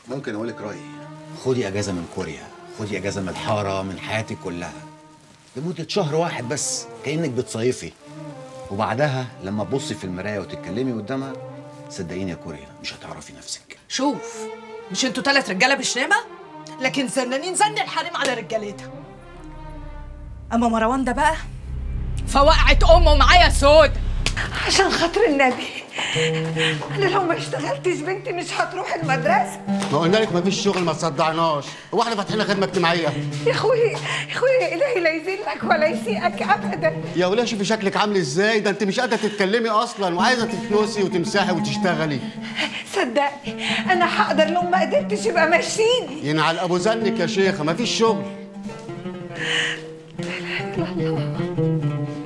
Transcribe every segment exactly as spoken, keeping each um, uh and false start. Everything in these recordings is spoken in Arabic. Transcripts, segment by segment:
ممكن اقول لك رايي؟ خدي اجازه من كوريا، خدي اجازه من الحاره، من حياتك كلها لمده شهر واحد بس، كانك بتصيفي. وبعدها لما تبصي في المرايه وتتكلمي قدامها، صدقيني يا كوريا مش هتعرفي نفسك. شوف، مش انتوا ثلاث رجاله بشنامه؟ لكن زنانين زن الحريم على رجالتها. اما مروان ده بقى فوقعت امه معايا سود. عشان خاطر النبي انا لو ما اشتغلتش بنتي مش هتروح المدرسه. ما قلنا لك مفيش شغل، ما تصدعناش. هو احنا فاتحين خدمه اجتماعيه؟ يا اخوي يا اخوي، الهي لا يذلك ولا يسيئك ابدا. يا وليه شوفي شكلك عامل ازاي، ده انت مش قادره تتكلمي اصلا وعايزه تتنسي وتمسحي وتشتغلي. صدقني انا هقدر، لو ما قدرتش يبقى مشيني. ينعل ابو زنك يا شيخه، مفيش شغل. لا اله الا الله.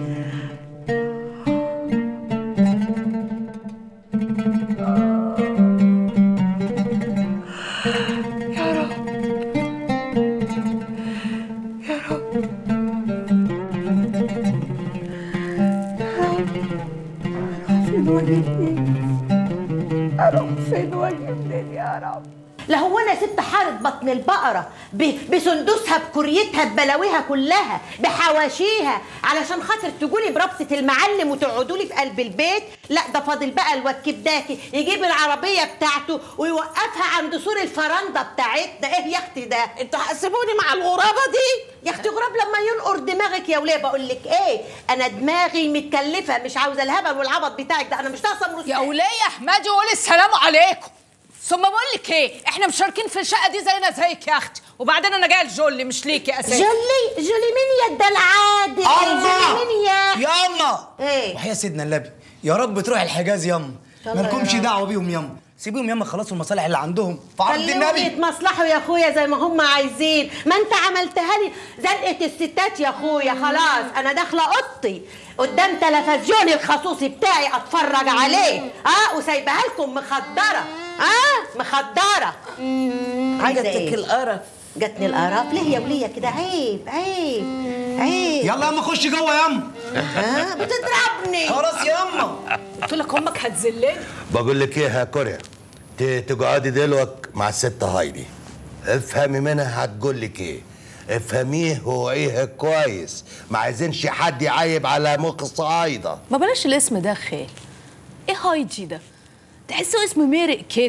اروح فين واجي منين يا رب؟ لا هو انا ست حاره بطن البقره بسندوسها بكريتها ببلاويها كلها بحواشيها علشان خاطر تجولي بربطه المعلم وتقعدوا لي في قلب البيت؟ لا ده فاضل بقى الواد كبداكي يجيب العربيه بتاعته ويوقفها عند سور الفرنده بتاعتنا. ايه يا اختي ده؟ انتوا هتسيبوني مع الغرابه دي؟ يا اختي غراب لما ينقر دماغك يا وليه. بقول لك ايه، انا دماغي متكلفه، مش عاوزه الهبل والعبط بتاعك ده. انا مش ناقصه مرسل يا وليه يا احمدي قولي السلام عليكم. ثم بقول لك ايه، احنا مشاركين في الشقه دي زينا زيك يا اختي، وبعدين انا جايه الجولي مش ليكي اساسا. جولي جولي مين يا الدلعاد؟ الله مين يا ياما؟ ايه؟ وحياة سيدنا النبي يا رب تروح الحجاز ياما، مالكمش دعوه بيهم ياما، سيبيهم يما خلصوا المصالح اللي عندهم في عرض النبي. خليهم يتمصلحوا يا اخويا زي ما هم عايزين. ما انت عملتها لي زنقه الستات يا اخويا. خلاص انا داخله اوضتي قدام تلفزيوني الخصوصي بتاعي اتفرج عليه، اه وسايبها لكم مخدره، اه مخدره. عايزه ايه؟ جاتك القرف. جاتني القرف ليه يا وليه كده؟ عيب عيب عيب. يلا ياما خش جوه ياما. ها بتضربني. خلاص ياما. قلت لك امك هتذلني. بقول لك ايه يا كوريا، تقعدي دلوقتي مع الست هايدي، افهمي منها هتقول لك ايه، افهميه وعيه كويس، ما عايزينش حد يعيب على مخ الصعايده. ما بلاش الاسم ده خال. ايه هايدي ده؟ تحسه اسم ميرق كده،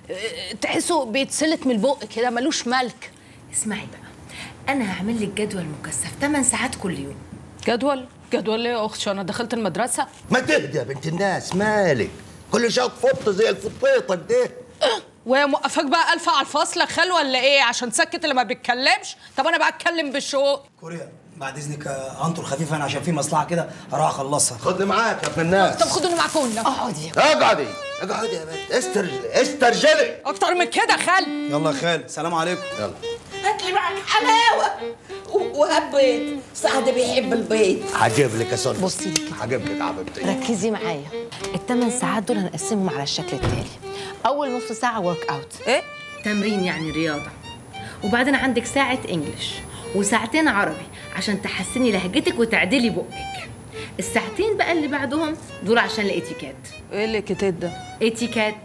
تحسه بيتسلت من البق كده ملوش ملك. اسمعي بقى، انا هعمل لك جدول مكثف ثمان ساعات كل يوم. جدول؟ جدول ايه يا اختي؟ انا دخلت المدرسه. ما تهدي يا بنت الناس، مالك كل شويه تفط زي الفطيطه كده؟ وهي موقفاك بقى الفه على الفصل يا خال ولا ايه؟ عشان تسكت اللي ما بيتكلمش؟ طب انا بقى اتكلم بالشوق. كوريا بعد اذنك عنطر خفيف، انا عشان في مصلحه كده هروح اخلصها. خدني معاك يا ابن الناس. طب خدوني معاكم. اقعدي اقعدي اقعدي يا بنت، استر استرجلي اكتر من كده خال. يلا يا خال سلام عليكم. يلا هات لي معاك حلاوه وهات بيض، سعد بيحب البيض. هجيب لك يا سون. بصي لي كده، هجيب لك حبيبتي. ركزي معايا. الثمان ساعات دول هنقسمهم على الشكل التالي. اول نص ساعه ورك اوت. ايه؟ تمرين يعني رياضه. وبعدين عندك ساعه انجليش وساعتين عربي عشان تحسني لهجتك وتعدلي بقك. الساعتين بقى اللي بعدهم دول عشان الاتيكيت. ايه الاتيكيت ده؟ اتيكيت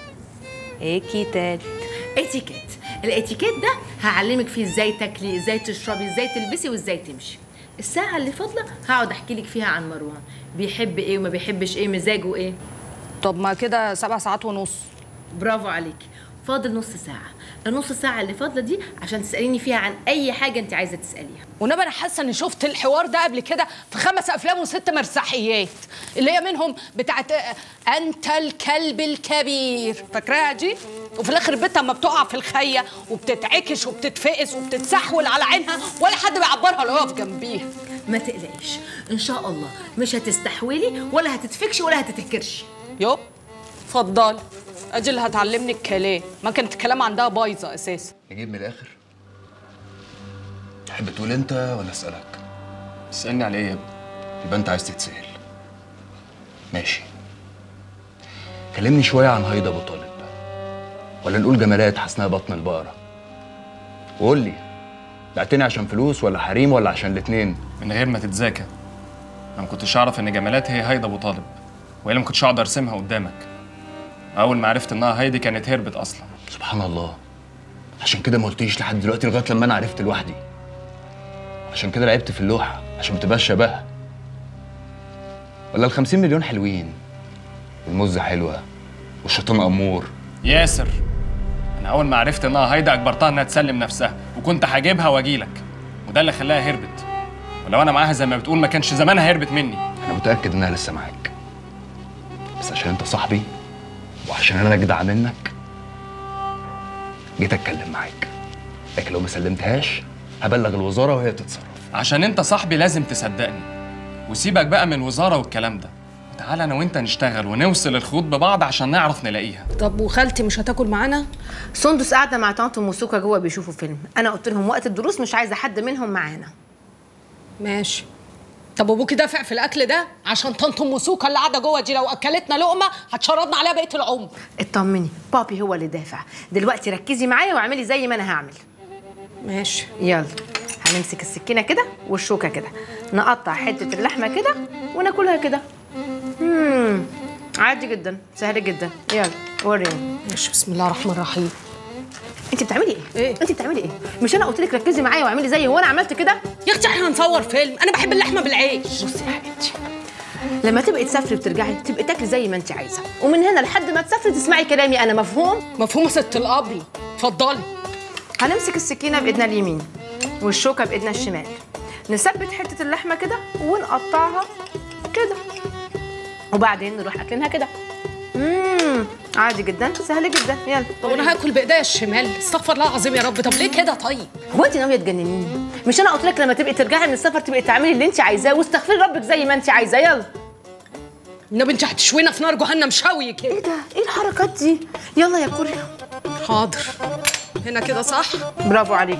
اتيكيت اتيكيت الاتيكيت ده هعلمك فيه ازاي تاكلي، ازاي تشربي، ازاي تلبسي وازاي تمشي. الساعه اللي فاضله هقعد احكي لك فيها عن مروان، بيحب ايه وما بيحبش ايه، مزاجه ايه. طب ما كده سبع ساعات ونص. برافو عليكي. فاضل نص ساعه. النص ساعه اللي فاضله دي عشان تساليني فيها عن اي حاجه انت عايزه تساليها. ونبقى انا حاسه اني شفت الحوار ده قبل كده في خمس افلام وست مسرحيات، اللي هي منهم بتاعت انت الكلب الكبير، فاكراها دي؟ وفي الاخر بنتها اما بتقع في الخيه وبتتعكش وبتتفقس وبتتسحول على عينها ولا حد بيعبرها ولا يقف جنبيها. ما تقلقيش ان شاء الله مش هتستحولي ولا هتتفكشي ولا هتتهكرشي. يو اتفضلي، اجي اللي هتعلمني الكلام، ما كانت الكلام عندها بايظه اساسا. نجيب من الاخر. تحب تقول انت ولا اسالك؟ تسالني على ايه يا ابني؟ يبقى انت عايز تتسال. ماشي. كلمني شويه عن هيدا ابو طالب، ولا نقول جمالات حسناء بطن البقره. وقول لي بعتني عشان فلوس ولا حريم ولا عشان الاتنين؟ من غير ما تتذاكى، انا ما كنتش اعرف ان جمالات هي هيدا ابو طالب، والا ما كنتش اقدر ارسمها قدامك. اول ما عرفت انها هيدي كانت هربت اصلا. سبحان الله، عشان كده ما قلتليش لحد دلوقتي لغايه لما انا عرفت لوحدي. عشان كده لعبت في اللوحه عشان ما تبقاش شبهها. ولا الخمسين مليون حلوين والمزه حلوه والشيطان امور. ياسر، انا اول ما عرفت انها هايدا اجبرتها انها تسلم نفسها، وكنت هجيبها واجيلك، وده اللي خلاها هربت. ولو انا معاها زي ما بتقول ما كانش زمانها هربت مني. انا متاكد انها لسه معاك، بس عشان انت صاحبي وعشان انا اجدع منك جيت اتكلم معاك. لكن لو ما سلمتهاش هبلغ الوزاره وهي تتصرف. عشان انت صاحبي لازم تصدقني، وسيبك بقى من الوزاره والكلام ده. تعالى انا وانت نشتغل ونوصل الخيوط ببعض عشان نعرف نلاقيها. طب وخالتي مش هتاكل معانا؟ سندس قاعده مع طنط وموسوكا جوه بيشوفوا فيلم، انا قلت لهم وقت الدروس مش عايزه حد منهم معانا. ماشي. طب وابوكي دافع في الاكل ده؟ عشان طنط موسوكا اللي قاعده جوه دي لو اكلتنا لقمه هتشردنا عليها بقيه العمر. اطمني، بابي هو اللي دافع. دلوقتي ركزي معايا واعملي زي ما انا هعمل. ماشي. يلا هنمسك السكينه كده والشوكه كده، نقطع حته اللحمه كده وناكلها كده. امم عادي جدا، سهل جدا. يلا وريني. ماشي. بسم الله الرحمن الرحيم. انت بتعملي ايه؟ ايه؟ انت بتعملي ايه؟ مش انا قلت لك ركزي معايا واعملي زيي وانا عملت كده؟ يا اختي احنا هنصور فيلم، انا بحب اللحمه بالعيش. بصي يا حبيبتي، لما تبقي تسافري وترجعي تبقي تاكلي زي ما انت عايزه، ومن هنا لحد ما تسافري تسمعي كلامي انا. مفهوم؟ مفهوم ست القبل. اتفضلي. هنمسك السكينه بايدنا اليمين والشوكه بايدنا الشمال، نثبت حته اللحمه كده ونقطعها كده، وبعدين نروح اكلينها كده. امم عادي جدا، سهل جدا. يلا. طب انا هاكل بايديا الشمال؟ استغفر الله العظيم يا رب. طب ليه كده طيب؟ هو انت ناويه تجننيني؟ مش انا قلت لك لما تبقي ترجعي من السفر تبقي تعملي اللي انت عايزاه واستغفري ربك زي ما انت عايزاه. يلا. النبي انت هتشوينا في نار جهنم شوي كده. ايه ده؟ ايه الحركات دي؟ يلا يا كوريا. حاضر. هنا كده صح؟ برافو عليك.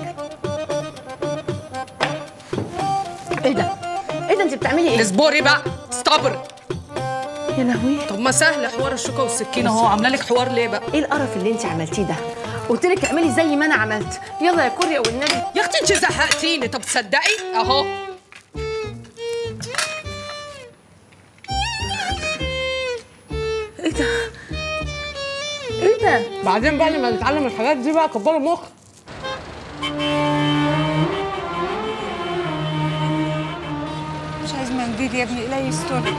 ايه ده؟ ايه ده انت بتعملي ايه؟ اصبري بقى، استبري. يا لهوي. طب ما سهل حوار الشوكه والسكينه اهو. عامله لك حوار ليه بقى؟ ايه القرف اللي انت عملتيه ده؟ قلت لك اعملي زي ما انا عملت. يلا يا كوريا والنبي. يا اختي انت زهقتيني. طب تصدقي اهو. ايه ده؟ ايه ده؟ بعدين بقى لما نتعلم الحاجات دي بقى كبروا مخ. مش عايز منديل يا ابني، لا يسترك.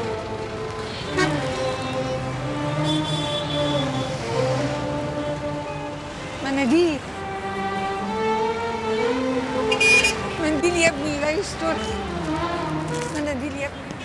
مناديل، منديل يا ابني، لا يسترك. مناديل يا ابني.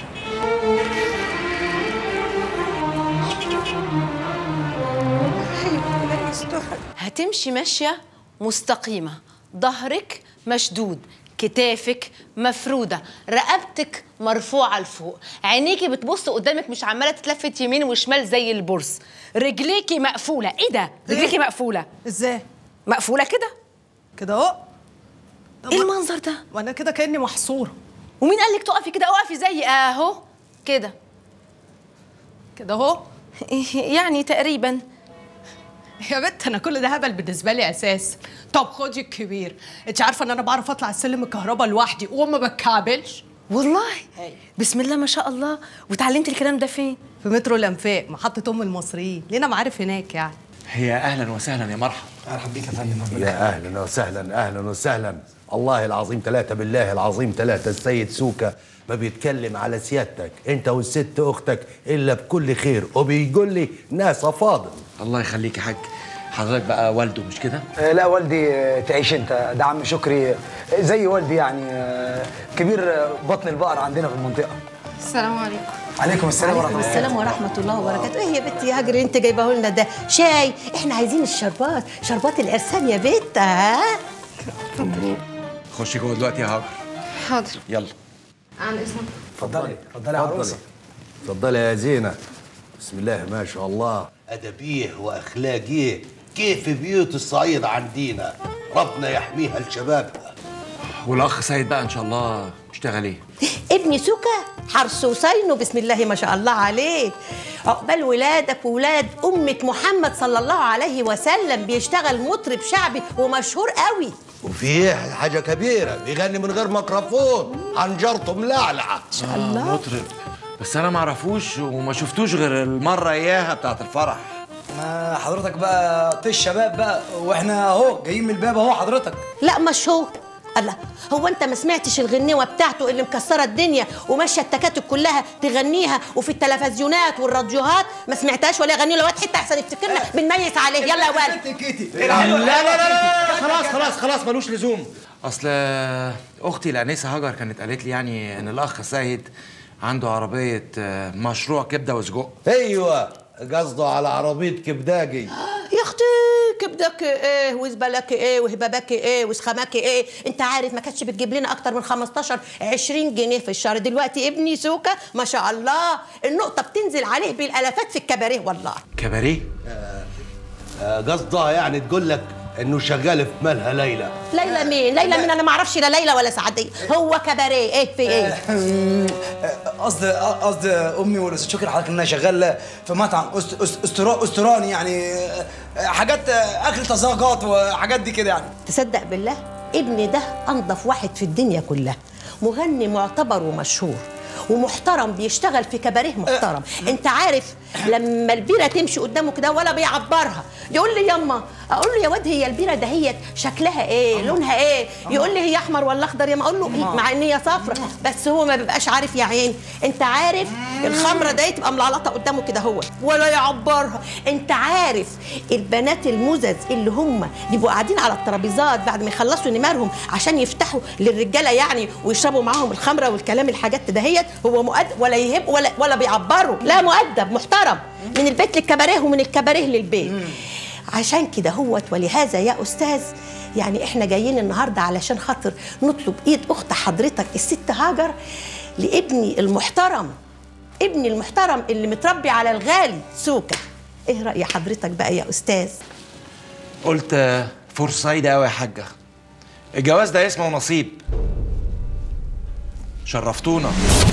لا يسترك. هتمشي ماشيه مستقيمه، ظهرك مشدود، كتافك مفروده، رقبتك مرفوعه لفوق، عينيكي بتبص قدامك مش عماله تتلفت يمين وشمال زي البرص، رجليكي مقفوله. ايه ده؟ رجليكي مقفوله ازاي؟ مقفوله كده كده اهو. ايه المنظر ده؟ وانا كده كاني محصوره. ومين قال لك تقفي كده؟ اقفي زي اهو كده كده اهو. يعني تقريبا. يا بنت انا كل ده هبل بالنسبه لي اساس. طب خدي الكبير، انت عارفه ان انا بعرف اطلع السلم الكهرباء لوحدي وما بتكعبلش؟ والله بسم الله ما شاء الله. وتعلمتي الكلام ده فين؟ في مترو الانفاق، محطه ام المصريين، لينا معارف هناك يعني. هي اهلا وسهلا يا مرحبا. مرحبا بيك يا فندم. يا اهلا وسهلا اهلا وسهلا. الله العظيم ثلاثة، بالله العظيم ثلاثة، السيد سوكا ما بيتكلم على سيادتك انت والست اختك الا بكل خير، وبيقول لي ناس فاضل. الله يخليك يا حاج. حضرتك بقى والده مش كده؟ آه لا والدي آه تعيش انت، ده عم شكري آه زي والدي يعني، آه كبير آه بطن البقر عندنا في المنطقه. السلام عليكم. عليكم السلام ورحمه الله. السلام ورحمه الله وبركاته. ايه يا بنتي يا هاجر انت جايبه لنا ده شاي؟ احنا عايزين الشربات، شربات العرسان يا بنت. ها خشي جوه دلوقتي يا هاجر. حاضر. يلا. عن اذنك. اتفضلي اتفضلي يا عروسه. اتفضلي يا زينه. بسم الله ما شاء الله، ادبيه واخلاقيه كيف بيوت الصعيد عندنا، ربنا يحميها لشبابها. والاخ سيد بقى ان شاء الله اشتغل ايه؟ ابني سوكا حرس وصينه بسم الله ما شاء الله عليه، عقبال ولادك وولاد أمة محمد صلى الله عليه وسلم، بيشتغل مطرب شعبي ومشهور قوي. وفي حاجة كبيرة بيغني من غير ميكروفون، حنجرته ملعلعة. ما شاء الله. مطرب، بس أنا ما اعرفوش وما شفتوش غير المرة إياها بتاعت الفرح. ما حضرتك بقى طيش الشباب بقى، واحنا اهو جايين من الباب اهو حضرتك. لا مش هو. الله، هو انت ما سمعتش الغنيوه بتاعته اللي مكسره الدنيا وماشيه التكاتك كلها تغنيها وفي التلفزيونات والراديوهات؟ ما سمعتهاش ولا يغني له واد حته احسن يفتكرنا بنميز عليه. يلا يا ولد. لا لا لا لا خلاص خلاص خلاص ملوش لزوم. اصل اختي الانسه هاجر كانت قالت لي يعني ان الاخ سيد عنده عربيه مشروع كبده وسجق. ايوه قصده على عربيه كبداجي. يا اختي كبدك ايه وزبلك ايه وهبابك ايه وسخمك ايه؟ انت عارف ما كانتش بتجيب لنا اكتر من خمستاشر عشرين جنيه في الشهر. دلوقتي ابني سوكا ما شاء الله النقطه بتنزل عليه بالالافات في الكباريه والله. كباريه؟ آه آه قصدها يعني تقول لك انه شغال في مالها ليلى. ليلى مين؟ ليلى مين؟ انا ما اعرفش لا ليلى ولا سعديه. هو كباريه ايه في ايه؟ قصدي قصدي امي والاستاذ شكري حضرتك انها شغاله في مطعم استراني، يعني حاجات اكل طازجات وحاجات دي كده يعني. تصدق بالله ابني ده انضف واحد في الدنيا كلها، مغني معتبر ومشهور ومحترم، بيشتغل في كباريه محترم. انت عارف لما البيره تمشي قدامه كده ولا بيعبرها، يقول لي ياما، اقول له يا واد هي البيره دهيت شكلها ايه؟ لونها ايه؟ يقول لي هي احمر ولا اخضر؟ ياما اقول له إيه؟ مع ان هي صفرة، بس هو ما بيبقاش عارف يا عين. انت عارف الخمره دي تبقى ملعلطه قدامه كده هو ولا يعبرها. انت عارف البنات المزز اللي هم بيبقوا قاعدين على الترابيزات بعد ما يخلصوا نمارهم عشان يفتحوا للرجاله يعني ويشربوا معاهم الخمره والكلام الحاجات دهيت، هو مؤدب ولا يهب ولا ولا بيعبروا، لا مؤدب محترم من البيت للكباريه ومن الكباريه للبيت. عشان كده هوت ولهذا يا استاذ يعني احنا جايين النهارده علشان خاطر نطلب ايد اخت حضرتك الست هاجر لابني المحترم، ابني المحترم اللي متربي على الغالي سوكا. ايه راي حضرتك بقى يا استاذ؟ قلت فرصه سعيده قوي يا حاجه. الجواز ده اسمه نصيب. شرفتونا.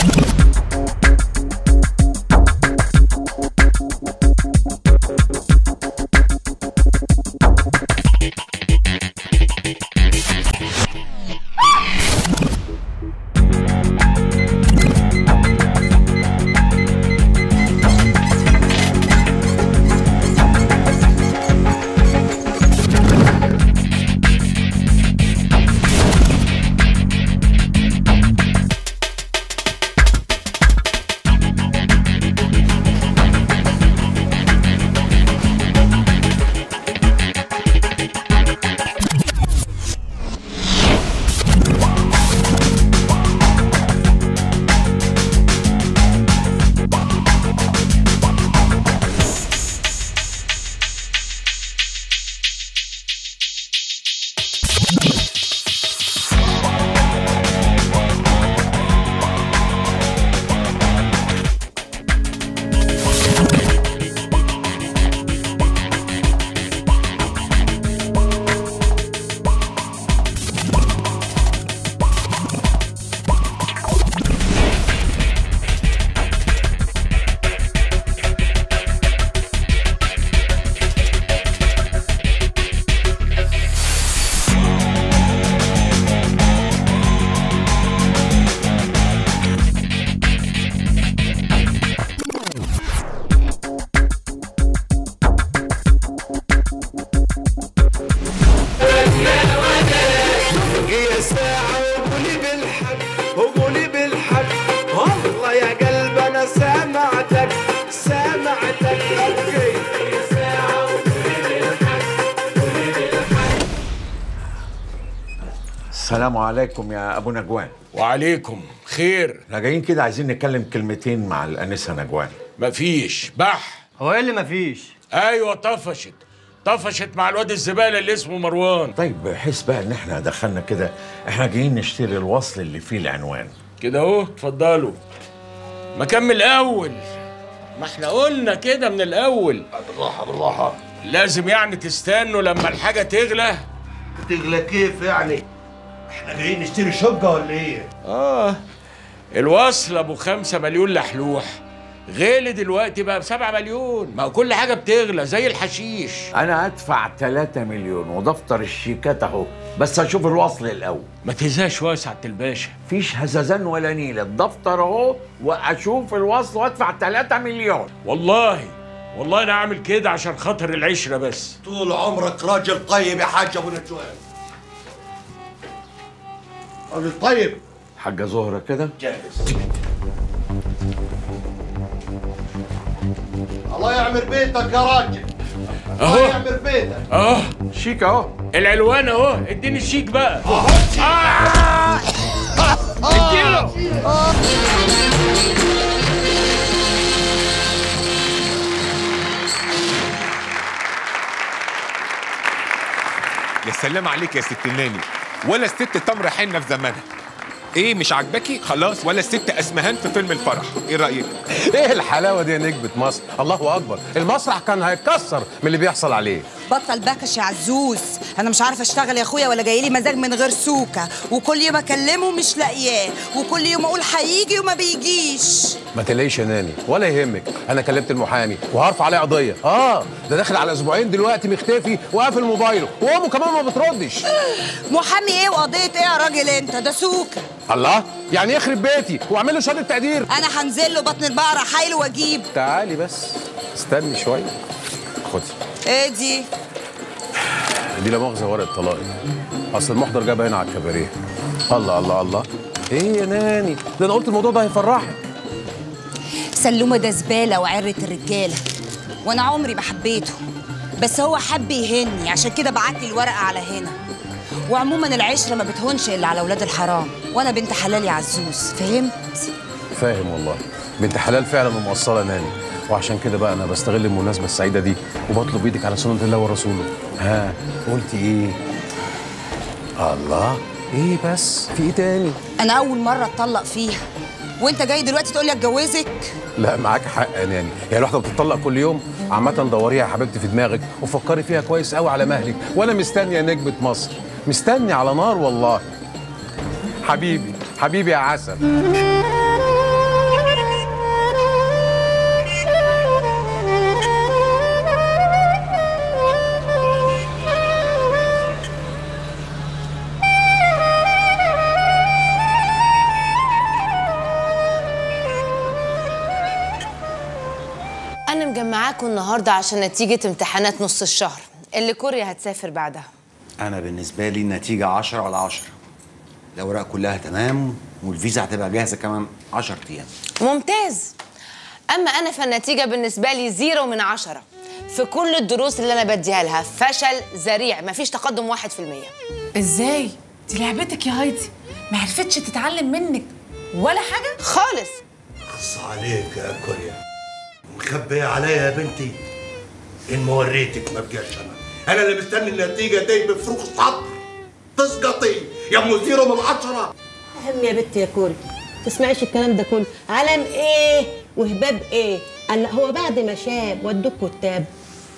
السلام عليكم يا ابو نجوان. وعليكم خير. احنا جايين كده عايزين نتكلم كلمتين مع الانسه نجوان. مفيش بح. هو ايه اللي مفيش؟ ايوه طفشت طفشت مع الواد الزباله اللي اسمه مروان. طيب بحيث بقى ان احنا دخلنا كده، احنا جايين نشتري الوصل اللي فيه العنوان كده اهو. اتفضلوا. ما كان من الاول، ما احنا قلنا كده من الاول. بالراحه بالراحه. لازم يعني تستنوا لما الحاجه تغلى. تغلى كيف يعني؟ احنا جايين نشتري شقه ولا ايه؟ اه الوصل ابو خمسة مليون لحلوح غالي دلوقتي بقى بسبعة مليون. ما كل حاجه بتغلى زي الحشيش. انا هدفع تلاتة مليون ودفتر الشيكات اهو، بس اشوف الوصل الاول. ما تهزاش يا سعاده الباشا. مفيش هزازان ولا نيله، الدفتر اهو واشوف الوصل وادفع تلاتة مليون. والله والله انا عامل كده عشان خاطر العشره بس. طول عمرك راجل طيب يا حاج ابو نجوان. راجل طيب. حاجه زهره كده جاهز. الله يعمر بيتك يا راجل. اهو الله يعمر بيتك. اهو شيك اهو. العلوان اهو، اديني الشيك بقى. آه. اديله. يا سلام عليك يا ست الناني، ولا الست تمر حنه في زمانها. ايه مش عاجباكي؟ خلاص ولا الست اسمهان في فيلم الفرح، ايه رايك؟ ايه الحلاوه دي يا نجمه مصر؟ الله اكبر، المسرح كان هيتكسر من اللي بيحصل عليه. بطل بكش يا عزوز، انا مش عارفه اشتغل يا اخويا ولا جاي لي مزاج من غير سوكه، وكل يوم اكلمه مش لاقياه، وكل يوم اقول هيجي وما بيجيش. ما تقلقيش يا ناني ولا يهمك، انا كلمت المحامي وهرفع عليه قضيه. اه ده داخل على اسبوعين دلوقتي مختفي وقافل موبايله، وامه كمان ما بتردش. محامي ايه وقضيه ايه يا راجل انت؟ ده سوكه. الله، يعني يخرب بيتي واعمل له شهاده تقدير. انا هنزل له بطن البقره حايله واجيب. تعالي بس استني شويه. خدي. ايه دي؟ دي لا مؤاخذه ورقه طلاق، اصل المحضر جابها هنا على الكباريه. الله الله الله، ايه يا ناني؟ ده انا قلت الموضوع ده هيفرحك. سلومه ده زباله وعره الرجاله، وانا عمري ما حبيته، بس هو حب يهني عشان كده بعت لي الورقه على هنا. وعموما العشره ما بتهونش الا على اولاد الحرام، وانا بنت حلال يا عزوز، فهمت؟ فاهم والله، بنت حلال فعلا ومقصره ناني، وعشان كده بقى انا بستغل المناسبه السعيده دي وبطلب ايدك على سنه الله ورسوله. ها قلتي ايه؟ الله، ايه بس؟ في ايه تاني؟ انا اول مره اتطلق فيها، وانت جاي دلوقتي تقول لي اتجوزك؟ لا معاك حق يا ناني، هي الواحده بتطلق كل يوم؟ عامه دوريها يا حبيبتي في دماغك وفكري فيها كويس قوي على مهلك، وانا مستني يا نجمه مصر، مستني على نار والله. حبيبي حبيبي يا عسل. أنا مجمعاكم النهاردة عشان نتيجة امتحانات نص الشهر اللي كوريا هتسافر بعدها. انا بالنسبه لي النتيجه عشرة على عشرة. الاوراق كلها تمام والفيزا هتبقى جاهزه كمان عشرة ايام. ممتاز. أما أنا فالنتيجة بالنسبة لي زيرو من عشرة في كل الدروس اللي أنا بديها لها، فشل ذريع، مفيش تقدم واحد في المية. ازاي؟ دي لعبتك يا هايدي، ما عرفتش تتعلم منك ولا حاجة؟ خالص. خص عليك يا كوريا، مخبية عليا يا بنتي. إن ما وريتك ما بقاش أنا، أنا اللي مستني النتيجة دي بفروغ الصبر. تسقطي يا أم زيرو من عشرة. أهم يا بنتي يا كوري، تسمعيش الكلام ده كله، علم إيه وهباب إيه؟ قال هو بعد ما شاب ودوك كتاب.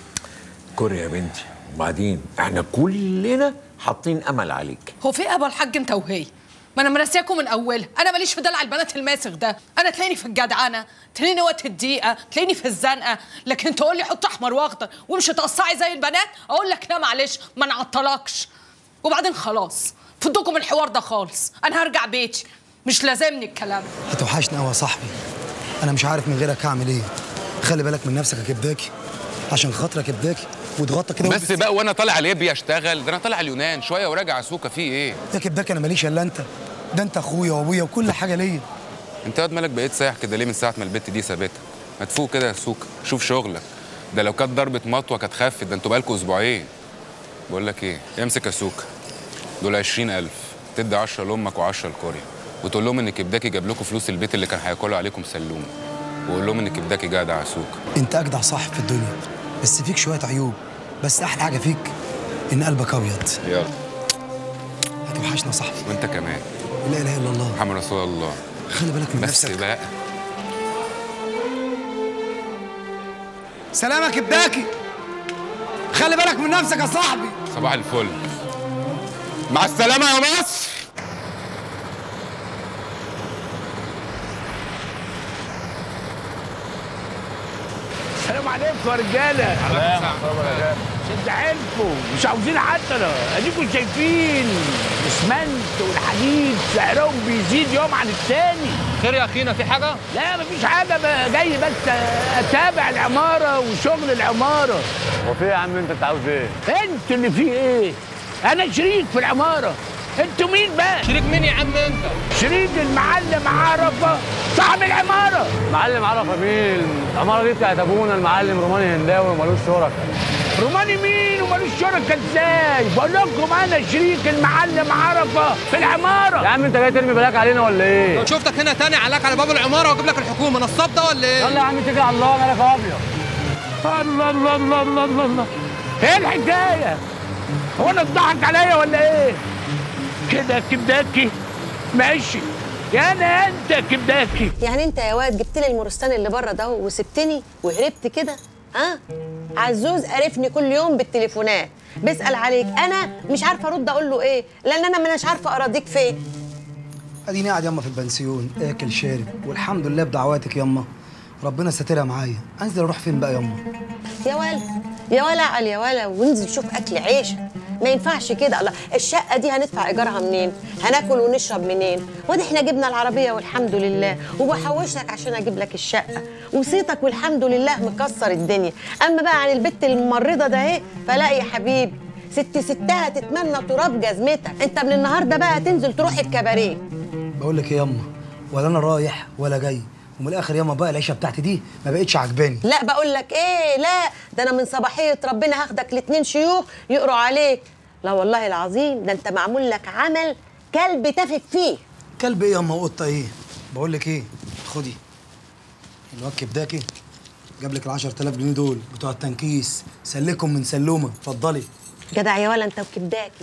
كوريا يا بنتي، وبعدين احنا كلنا حاطين امل عليك. هو في ابو الحاج انت وهي؟ ما انا مرسياكم من اولها، انا ماليش في دلع البنات الماسخ ده، انا تلاقيني في الجدعنه، تلاقيني وقت الضيقه، تلاقيني في الزنقه، لكن تقول لي حط احمر واخضر وامشي تقصعي زي البنات، اقول لك لا معلش ما نعطلكش. وبعدين خلاص فضوكم الحوار ده خالص، انا هرجع بيتي، مش لازمني الكلام. هتوحشني قوي يا صاحبي، انا مش عارف من غيرك هعمل ايه. خلي بالك من نفسك يا كبداكي، عشان خاطرك يا كبداكي وتغطى كده. بس بقى وانا طالع ليبيا اشتغل، ده انا طالع اليونان شويه وراجع سوكا. فيه ايه يا كبداكي؟ انا ماليش الا انت، ده انت اخويا وابويا وكل حاجه ليا. انت واد مالك بقيت سايح كده ليه من ساعه ما البت دي سابتك؟ ما تفوق كده يا سوكا، شوف شغلك ده، لو كانت ضربه مطوه كانت خفت، ده انتوا بقالكوا اسبوعين. بقول لك ايه، امسك يا سوكا، دول عشرين ألف، تدي عشرة لامك وعشرة لكوريا، وتقول لهم ان كبداكي جاب لكم فلوس البيت اللي كان هياكلوا عليكم سلومه، وقول لهم ان كبداكي جدع يا سوكا. انت اجدع صاحب في الدنيا، بس فيك شويه عيوب، بس احلى حاجه فيك ان قلبك ابيض. يلا هتوحشنا صاحبي. وانت كمان. لا اله الا الله محمد رسول الله. خلي بالك من بس نفسك بس بقى. سلامك كبداكي، خلي بالك من نفسك يا صاحبي. صباح الفل، مع السلامه يا مصر. السلام عليكم يا رجاله. شد حيلكم، مش عاوزين عطله، اديكم شايفين الاسمنت والحديد سعرهم بيزيد يوم عن التاني. خير يا اخينا، في حاجه؟ لا مفيش حاجه، بقى جاي بس اتابع العماره وشغل العماره. هو في إيه يا عم انت انت عاوز ايه؟ انت اللي فيه ايه؟ انا شريك في العماره. انتوا مين بقى؟ شريك مين يا عم انت؟ شريك المعلم عرفه صاحب العماره. معلم عرفه مين؟ العماره دي بتاعت ابونا المعلم روماني هنداوي ومالوش شركاء. روماني مين ومالوش شركاء ازاي؟ بقول لكم انا شريك المعلم عرفه في العماره. يا عم انت جاي ترمي بلاك علينا ولا ايه؟ لو شفتك هنا تاني علاك على باب العماره واجيب لك الحكومه، نصاب ده ولا ايه؟ يلا يا عم اتكل على الله، مالك ابيض. الله الله الله الله الله الله، ايه الحكايه؟ هو انا اتضحك عليا ولا ايه؟ كده كبداكي ماشي، يا انا انت كبداكي. يعني انت يا واد جبت لي المورستان اللي بره ده وسبتني وهربت كده؟ ها؟ عزوز قرفني كل يوم بالتليفونات بيسأل عليك، انا مش عارفه ارد اقول له ايه، لان انا مش عارفه اراضيك فين. اديني قاعد ياما في البنسيون اكل شارب، والحمد لله بدعواتك ياما ربنا ساترها معايا. انزل اروح فين بقى ياما؟ يا ولا يا ولا عقل يا ولا، وانزل شوف اكل عيش. ما ينفعش كده. الله، الشقه دي هندفع ايجارها منين؟ هناكل ونشرب منين؟ وادي احنا جبنا العربيه والحمد لله، وبحوشك عشان اجيب لك الشقه، وصيتك والحمد لله مكسر الدنيا. اما بقى عن البت الممرضه ده اهي، فلا يا حبيبي، ست ستها تتمنى تراب جزمتك. انت من النهارده بقى هتنزل تروح الكباريه. بقول لك ايه ياما، ولا انا رايح ولا جاي، ومن الاخر ياما بقى العيشه بتاعتي دي ما بقتش عجباني. لا بقول لك ايه، لا ده انا من صباحيه ربنا هاخدك لاتنين شيوخ يقروا عليك. لا والله العظيم ده انت معمول لك عمل كلب تافك فيه. كلب ايه ياما وقطه ايه؟ بقول لك ايه، خدي الواد كبداكي جاب لك ال عشرة آلاف جنيه دول بتوع التنكيس، سلكهم من سلومه، اتفضلي. جدع يا ولا انت وكبداكي،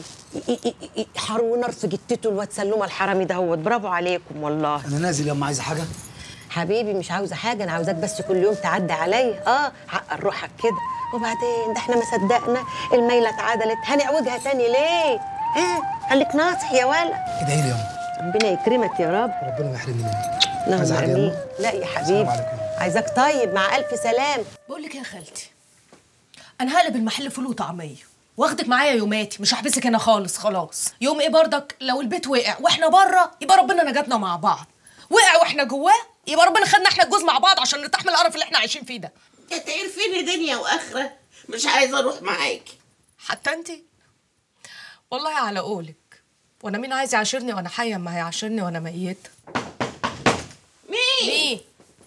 حار ونار في جتته الواد سلومه الحرامي دهوت، برافو عليكم والله. انا نازل ياما، عايزه حاجه؟ حبيبي مش عاوزه حاجه، انا عاوزاك بس كل يوم تعدي عليا، اه عقل روحك كده. وبعدين ده احنا ما صدقنا الميله اتعدلت، هنعوجها تاني ليه؟ ها خليك ناصح يا ولا. ادعي لي ياما. ربنا يكرمك يا رب. ربنا ما يحرمني منك. اللهم امين. لا يا حبيبي، عايزاك طيب مع الف سلام. بقول لك ايه يا خالتي، انا هقلب المحل فول وطعميه واخدك معايا يوماتي، مش هحبسك هنا خالص. خلاص يوم ايه بردك؟ لو البيت وقع واحنا بره يبقى ربنا نجاتنا مع بعض، وقع واحنا جواه يبقى ربنا خدنا احنا الجوز مع بعض عشان نرتاح من القرف اللي احنا عايشين فيه ده. انت عارفيني دنيا واخره، مش عايزه اروح معاكي. حتى انت والله على قولك، وانا مين عايز يعاشرني وانا حيه ما هيعاشرني وانا ميته؟ مين؟ مين؟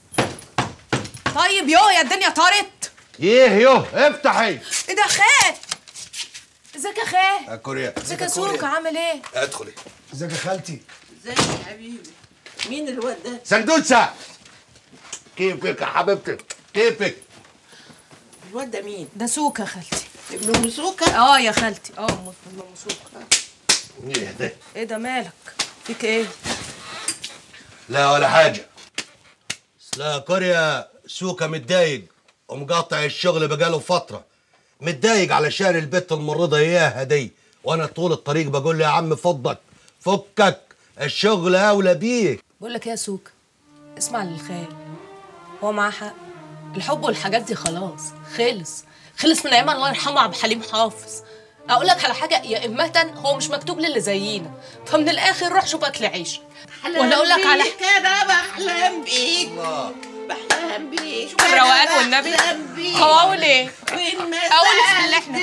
طيب يو يا الدنيا طارت. ايه يو افتحي. ايه ده خال؟ ازيك يا خال؟ يا كوريا. ازيك يا سوكا، عامل ايه؟ ادخلي. ازيك يا خالتي؟ ازيك يا حبيبي؟ مين الواد ده؟ سندوتشا. كيفك يا حبيبتي؟ كيفك؟ الواد ده مين؟ ده سوكا خالتي. ابن ام سوكا؟ اه يا خالتي، اه ابن ام سوكا. ايه ده؟ ايه ده مالك؟ فيك ايه؟ لا ولا حاجة. لا يا كوريا، سوكا متضايق ومقاطع الشغل بقاله فترة. متضايق علشان البت الممرضة اياها دي، وانا طول الطريق بقول له يا عم فضك فكك، الشغل اولى بيك. بقول لك ايه يا سوكا، اسمع للخال، هو معاه حق. الحب والحاجات دي خلاص خلص خلص من ايام الله يرحمه عبد الحليم حافظ. اقول لك على حاجه، يا امه هو مش مكتوب للي زينا، فمن الاخر روح شوف اكل عيش. ولا اقول لك على حاجه، انا بحلم بيك بحلم بيك الروقان والنبي. هو اقول ايه؟ اقول في اللي احنا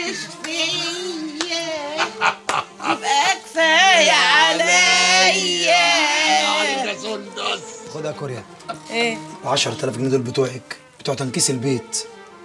يبقى كفايه عليا. خد يا كوريا. ايه؟ ال عشرة آلاف جنيه دول بتوعك، بتوع تنكيس البيت.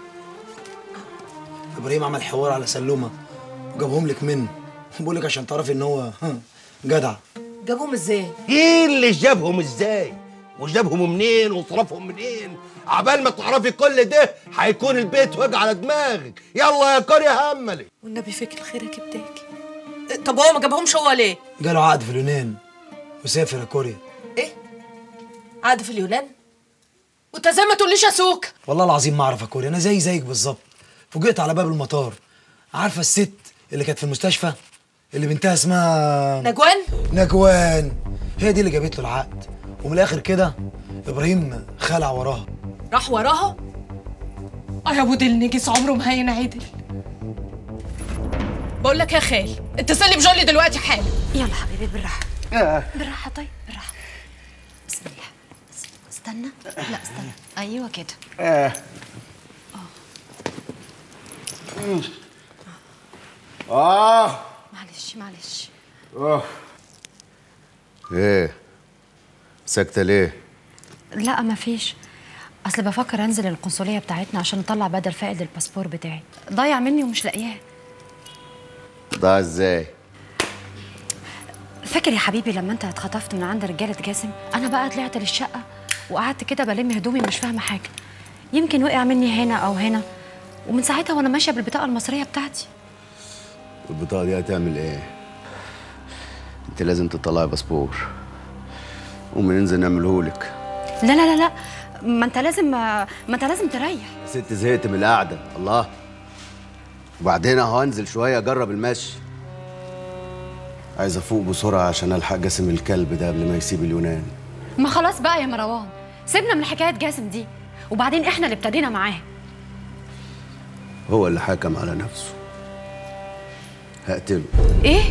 ابراهيم عمل حوار على سلومه وجابهم لك منه، بقول لك عشان تعرفي ان هو جدع. جابهم ازاي؟ ايه اللي جابهم ازاي؟ وجابهم منين وصرفهم منين؟ عبال ما تعرفي كل ده هيكون البيت وجع على دماغك. يلا يا كوريا هملي. والنبي فيك الخير يا كبداكي. طب هو ما جابهمش هو ليه؟ جاله عقد في اليونان وسافر يا كوريا. ايه؟ عقد في اليونان؟ وانت زي ما تقوليش يا سوكا. والله العظيم ما اعرف يا كوريا، انا زي زيك بالظبط. فوجئت على باب المطار، عارفه الست اللي كانت في المستشفى اللي بنتها اسمها نجوان؟ نجوان هي دي اللي جابت له العقد. ومن الاخر كده ابراهيم خلع وراها. راح وراها؟ اه يا ابو دل نجس، عمره ما هينعدل. بقول لك يا خال اتصلي بجولي دلوقتي حالا. يلا حبيبي بالراحه. آه. بالراحه طيب بالراحه. بسم الله. استنى. لا استنى. ايوه كده. آه. اه معلش معلش. اه ايه ساكته ليه؟ لا مفيش، اصل بفكر انزل القنصليه بتاعتنا عشان اطلع بدل فائد الباسبور بتاعي، ضايع مني ومش لاقياه. ضاع ازاي؟ فاكر يا حبيبي لما انت اتخطفت من عند رجاله جاسم؟ انا بقى طلعت للشقه وقعدت كده بلم هدومي مش فاهمه حاجه، يمكن وقع مني هنا او هنا، ومن ساعتها وانا ماشيه بالبطاقه المصريه بتاعتي. البطاقه دي هتعمل ايه؟ انت لازم تطلعي باسبور. قومي ننزل نعملهولك. لا لا لا لا، ما انت لازم ما انت لازم تريح. ست زهقت من القعده. الله. وبعدين اهو هنزل شويه اجرب المشي. عايز افوق بسرعه عشان الحق جاسم الكلب ده قبل ما يسيب اليونان. ما خلاص بقى يا مروان، سيبنا من حكايه جاسم دي، وبعدين احنا اللي ابتدينا معاه. هو اللي حكم على نفسه. هقتله. ايه؟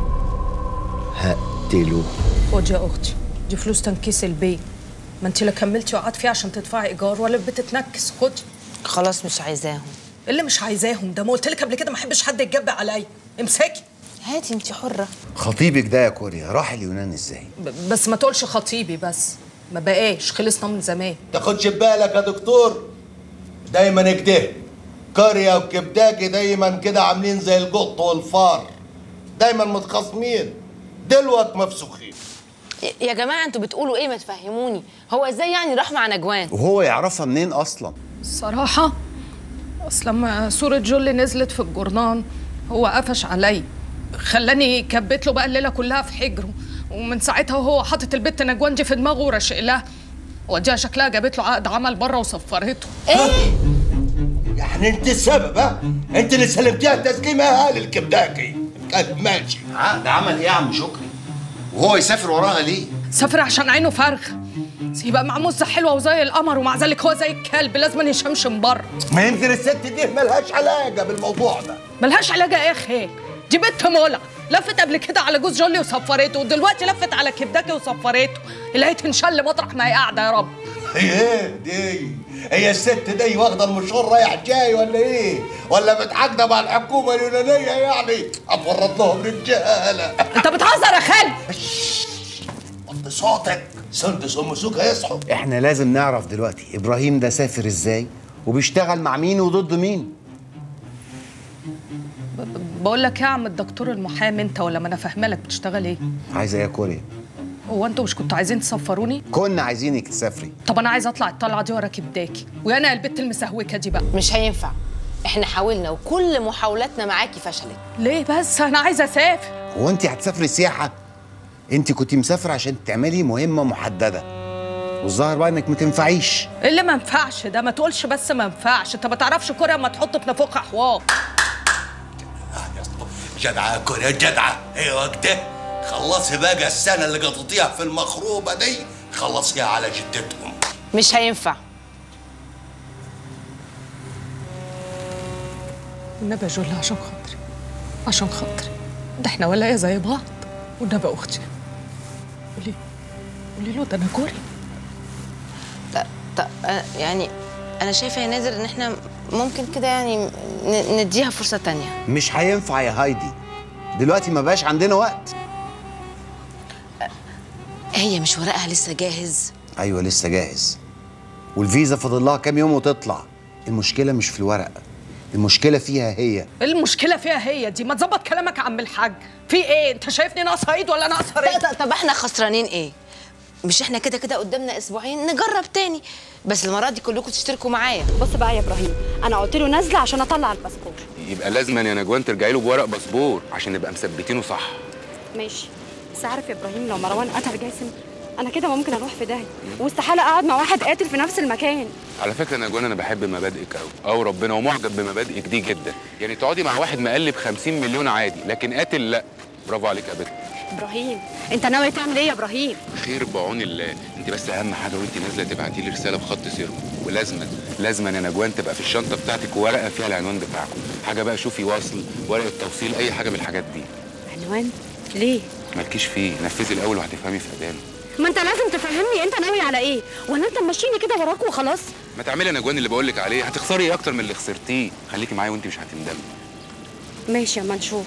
هقتله. خد يا اختي، دي فلوس تنكيس البيت، ما انت لا كملتي وقعدت فيها عشان تدفعي ايجار ولا بتتنكس. خدي. خلاص مش عايزاهم. اللي مش عايزاهم ده ما قلت لك قبل كده ما احبش حد يتجبع عليا. امسكي. هاتي انت حره. خطيبك ده يا كوريا راح اليونان ازاي؟ بس ما تقولش خطيبي، بس ما بقاش، خلصنا من زمان. تاخدش بالك يا دكتور، دايما كده كوريا وكبداكي دايما كده عاملين زي القط والفار، دايما متخاصمين، دلوقتي مفسوخين. يا جماعه انتوا بتقولوا ايه؟ ما تفهموني، هو ازاي يعني راح مع نجوان؟ وهو يعرفها منين اصلا؟ الصراحه اصل لما صوره جولي نزلت في الجورنان هو قفش علي، خلاني كبت له بقى الليله كلها في حجره، ومن ساعتها وهو حاطط البت نجوان دي في دماغه ورشق لها، وديها شكلها جابت له عقد عمل بره وصفرته. ايه؟ يعني انت السبب؟ ها؟ انت اللي سلمتيها التسليمه يا للكبداكي. كان ماشي. عقد عمل ايه يا عم شكري؟ وهو يسافر وراها ليه؟ سافر عشان عينه فارغه، يبقى مع مزه حلوه وزي القمر، ومع ذلك هو زي الكلب لازم يشمشم بره. ما يمكن الست دي ملهاش علاقه بالموضوع ده. ملهاش علاقه ايه يا اخي؟ دي بنت مولع، لفت قبل كده على جوز جولي وصفرته، ودلوقتي لفت على كبداكي وصفرته، اللي هي تنشل مطرح ما هي قاعده يا رب. هي ايه دي؟ هي الست دي واخده المشوار رايح جاي ولا ايه؟ ولا متعاقده مع الحكومه اليونانيه يعني؟ اتورط لهم رجاله. انت بتهزر يا خالد؟ وطي صوتك، سندس ام سوق هيصحوا. احنا لازم نعرف دلوقتي ابراهيم ده سافر ازاي وبيشتغل مع مين وضد مين. بقول لك يا عم الدكتور المحامي، انت ولا ما انا فاهمه لك بتشتغل ايه؟ عايزه ايه يا كوريا؟ هو انتوا مش كنتوا عايزين تسفروني؟ كنا عايزينك تسافري. طب انا عايزه اطلع الطلعه دي ورا كبداكي، وانا البت المسهوكه دي بقى. مش هينفع، احنا حاولنا وكل محاولاتنا معاكي فشلت. ليه بس؟ انا عايزه اسافر. هو انت هتسافري سياحه؟ انت كنتي مسافره عشان تعملي مهمه محدده، والظاهر بقى انك ما تنفعيش. ايه اللي ما ينفعش ده؟ ما تقولش بس ما ينفعش، انت ما تعرفش كوريا اما تحط في نافوخها حوار. جدعه يا كوريا جدعه، ايوه كده. خلصي بقى السنه اللي قضيتيها في المخروبه دي، خلصيها على جدتهم. مش هينفع. والنبي يا جولة عشان خاطري، عشان خاطري، ده احنا ولاية زي بعض، والنبي اختي قولي قولي له ده انا كوري. طب يعني انا شايفه يا نادر ان احنا ممكن كده يعني نديها فرصه تانية. مش هينفع يا هايدي، دلوقتي ما بقاش عندنا وقت. هي مش ورقها لسه جاهز؟ ايوه لسه جاهز، والفيزا فاضل لها كام يوم وتطلع. المشكله مش في الورق، المشكله فيها هي. المشكله فيها هي دي؟ ما تظبط كلامك يا عم الحاج، في ايه؟ انت شايفني ناقصه ايد ولا ناقصه رجل؟ طب احنا خسرانين ايه؟ مش احنا كده كده قدامنا اسبوعين نجرب تاني، بس المره دي كلكم تشتركوا معايا. بص بقى يا ابراهيم، انا قلت له نازله عشان اطلع الباسبور. يبقى لازما يا نجوان ترجعي له بورق باسبور عشان نبقى مثبتينه صح. ماشي، بس عارف يا ابراهيم لو مروان قتل جاسم انا كده ممكن اروح في داهيه، واستحاله اقعد مع واحد قاتل في نفس المكان. على فكره يا نجوان انا بحب مبادئك قوي، او ربنا ومعجب بمبادئك دي جدا. يعني تقعدي مع واحد مقلب خمسين مليون عادي، لكن قاتل لا. برافو عليك يا بت. ابراهيم انت ناوي تعمل ايه يا ابراهيم؟ خير بعون الله، انت بس اهم حاجه وانت نازله تبعتي لي رساله بخط سيركم، ولازما لازما يا نجوان تبقى في الشنطه بتاعتك ورقه فيها العنوان بتاعكم، حاجه بقى شوفي واصل، ورقه توصيل، اي حاجه من الحاجات دي. عنوان؟ ليه؟ مالكيش فيه، نفذي الاول وهتفهمي في اذان. ما انت لازم تفهمني انت ناوي على ايه؟ ولا انت ماشيني كده وراك وخلاص؟ ما تعملي يا نجوان اللي بقول لك عليه، هتخسري ايه اكتر من اللي خسرتيه. خليكي معايا وانت مش هتندمي. ماشي اما نشوف.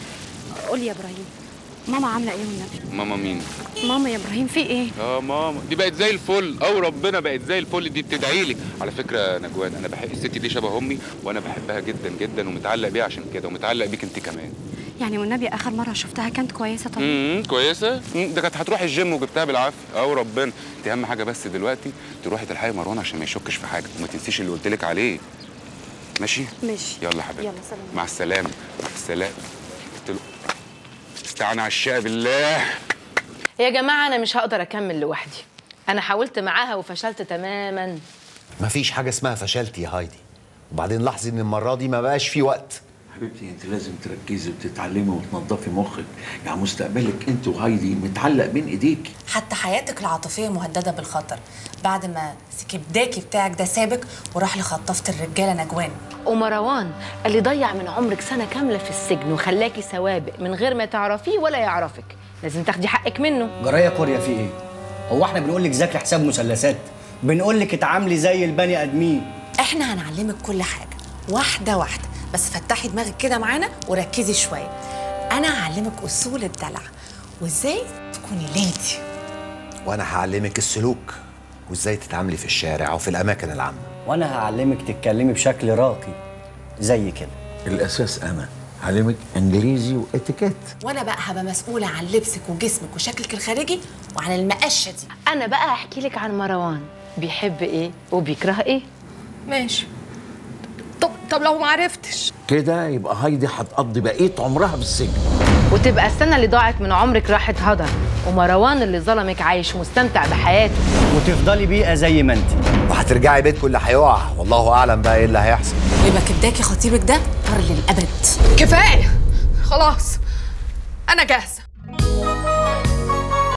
قول يا ابراهيم، ماما عامله ايه والنبي؟ ماما مين؟ ماما يا ابراهيم في ايه؟ اه ماما دي بقت زي الفل، او ربنا بقت زي الفل، دي بتدعي لي. على فكره يا نجوان انا بحب الست دي، شبه امي وانا بحبها جدا جدا ومتعلق بيها عشان كده، ومتعلق بيك انت كمان. يعني والنبي اخر مره شفتها كانت كويسه طبعا. امم كويسه؟ مم، ده كانت هتروح الجيم وجبتها بالعافيه، او ربنا. انت اهم حاجه بس دلوقتي تروحي تلحقي مروان عشان ما يشكش في حاجه، وما تنسيش اللي قلت لك عليه. ماشي؟ ماشي. يلا حبيبي. يلا سلام. مع السلامه. مع السلامه. قلت له استعانى على الشقه بالله. يا جماعه انا مش هقدر اكمل لوحدي، انا حاولت معاها وفشلت تماما. مفيش حاجه اسمها فشلتي يا هايدي، وبعدين لاحظي ان المره دي ما بقاش في وقت. حبيبتي انت لازم تركزي وتتعلمي وتنظفي مخك، يعني مستقبلك انت وهايدي متعلق بين ايديك. حتى حياتك العاطفيه مهدده بالخطر بعد ما سكبداكي بتاعك ده سابك وراح لخطافه الرجاله نجوان. ومروان اللي ضيع من عمرك سنه كامله في السجن وخلاكي سوابق من غير ما تعرفيه ولا يعرفك، لازم تاخدي حقك منه. جرايه كوريا في ايه؟ هو احنا بنقول لك ذاكري حساب مثلثات؟ بنقول لك اتعاملي زي البني ادمين. احنا هنعلمك كل حاجه واحده واحده، بس فتحي دماغك كده معانا وركزي شويه. انا هعلمك اصول الدلع وازاي تكوني ليدي، وانا هعلمك السلوك وازاي تتعاملي في الشارع وفي الاماكن العامه. وانا هعلمك تتكلمي بشكل راقي زي كده. الاساس انا هعلمك انجليزي واتيكيت. وانا بقى هبقى مسؤوله عن لبسك وجسمك وشكلك الخارجي وعن المقشه دي. انا بقى هحكي لك عن مروان بيحب ايه وبيكره ايه. ماشي. طب طب لو ما عرفتش كده يبقى هايدي هتقضي بقيه عمرها بالسجن، وتبقى السنه اللي ضاعت من عمرك راحت هدر، ومروان اللي ظلمك عايش مستمتع بحياته، وتفضلي بيئه زي ما انت، وهترجعي بيتكم اللي هيقع، والله اعلم بقى ايه اللي هيحصل. ويبقى كداكي خطيبك ده طار للابد. كفايه خلاص، انا جاهزه.